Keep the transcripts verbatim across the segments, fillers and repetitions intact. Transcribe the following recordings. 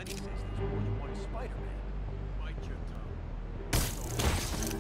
Lenny says there's more than one Spider-Man. Bite your tongue.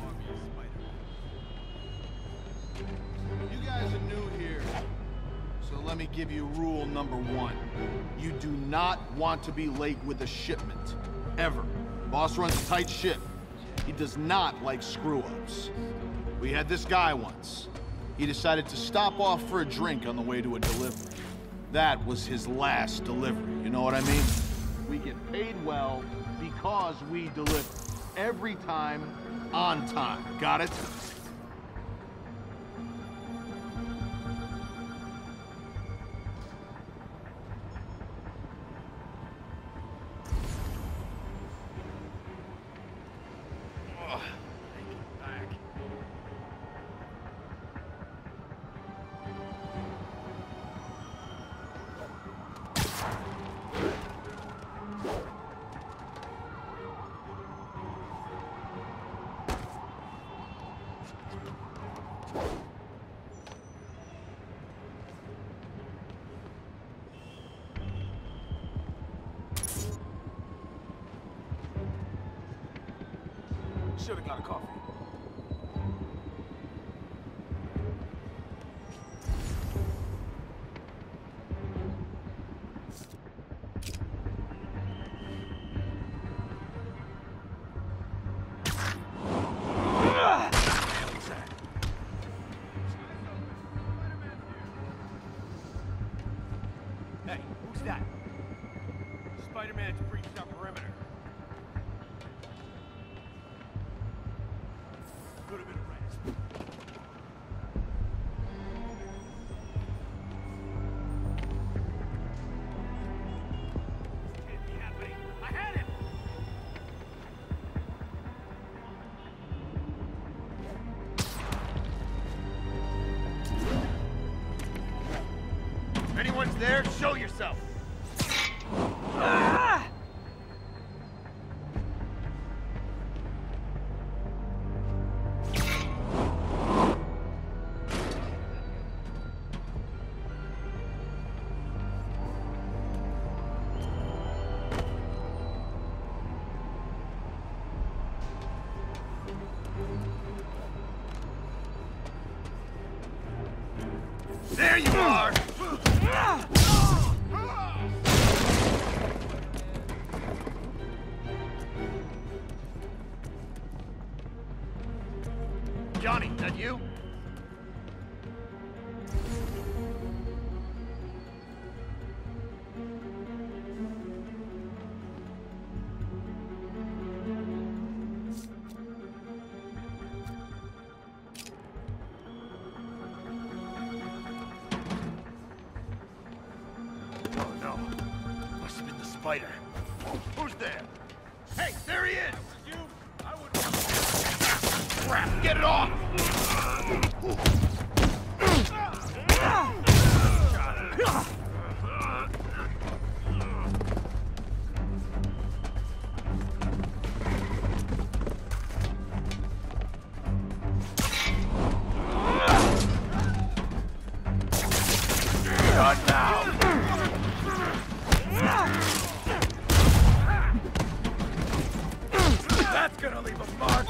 Spider-Man. You guys are new here, so let me give you rule number one. You do not want to be late with a shipment. Ever. Boss runs a tight ship. He does not like screw-ups. We had this guy once. He decided to stop off for a drink on the way to a delivery. That was his last delivery, you know what I mean? We get paid well because we deliver. Every time, on time. Got it? Should've got a coffee. Hey, who's that? Spider-Man's breached our perimeter. Could have been a rat. Can't be happening. I had him! If anyone's there, show yourself! Ah! There you are! Johnny, that you? Oh no. Must have been the spider. Who's there? Hey, there he is! You? I would... Crap, get it off! Not now! That's gonna leave a mark!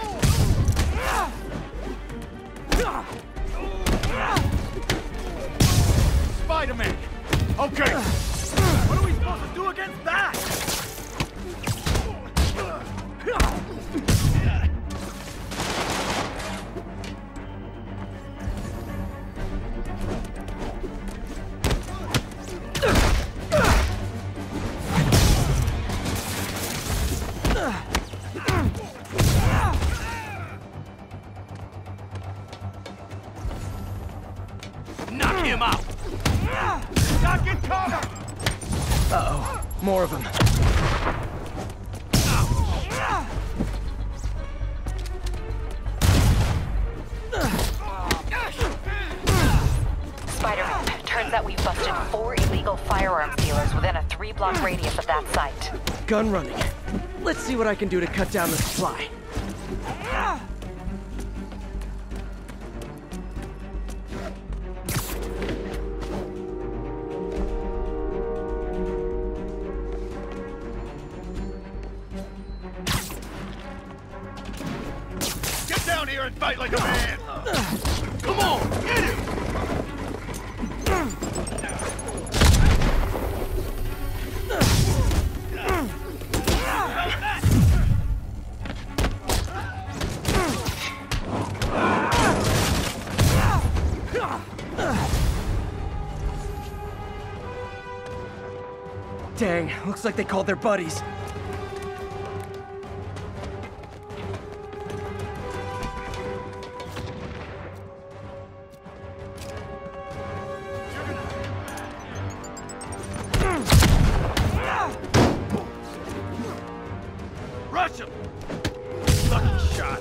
Spider-Man! Okay! What are we supposed to do against that? Knock him out! Knock it, cover! Uh-oh. More of them. Spider-Man, turns out we busted four illegal firearms dealers within a three-block radius of that site. Gun running. Let's see what I can do to cut down the supply. there and fight like a man! Come on, get him! Dang, looks like they called their buddies. Rush him! Lucky shot.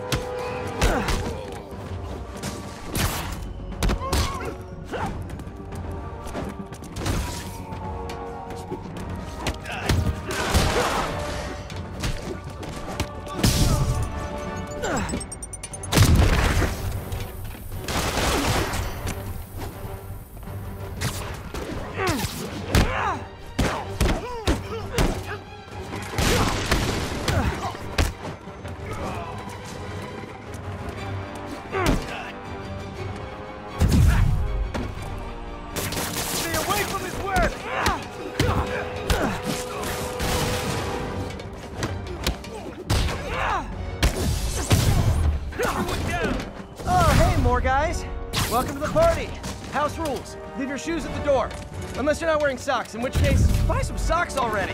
More guys, welcome to the party. House rules, leave your shoes at the door. Unless you're not wearing socks, in which case, buy some socks already.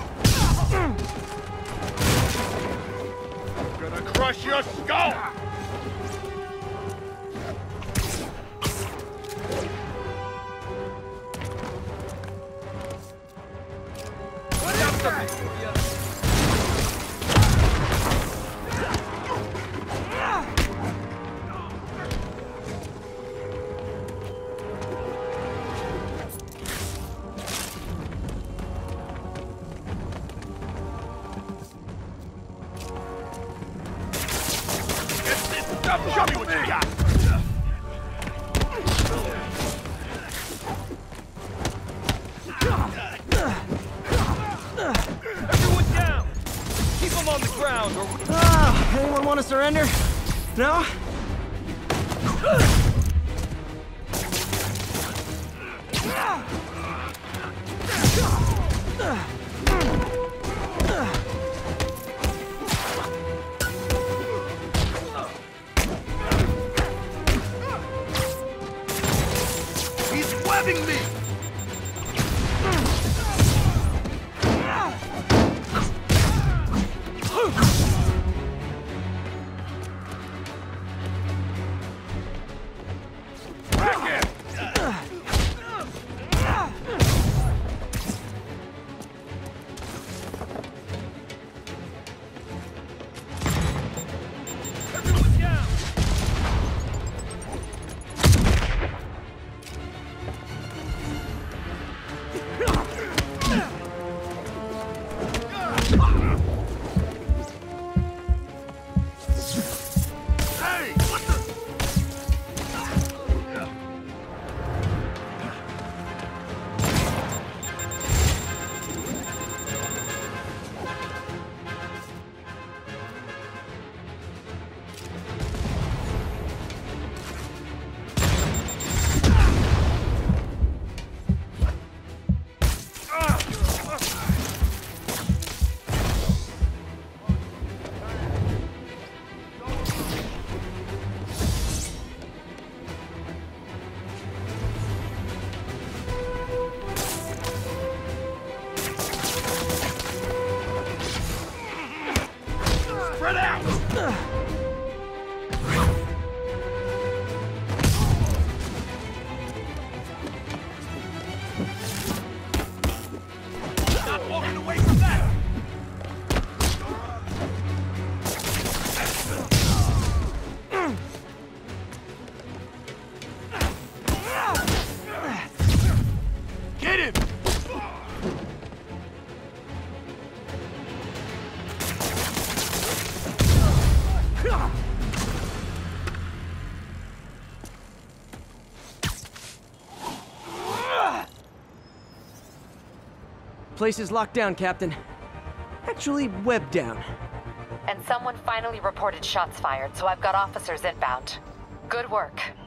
I'm gonna crush your skull! What up, Show me what you got! Everyone down! Keep them on the ground or... Ah, anyone want to surrender? No? Webbing me! Spread out! Not walking away from that! Get him! Place is locked down, Captain. Actually, webbed down. And someone finally reported shots fired, so I've got officers inbound. Good work.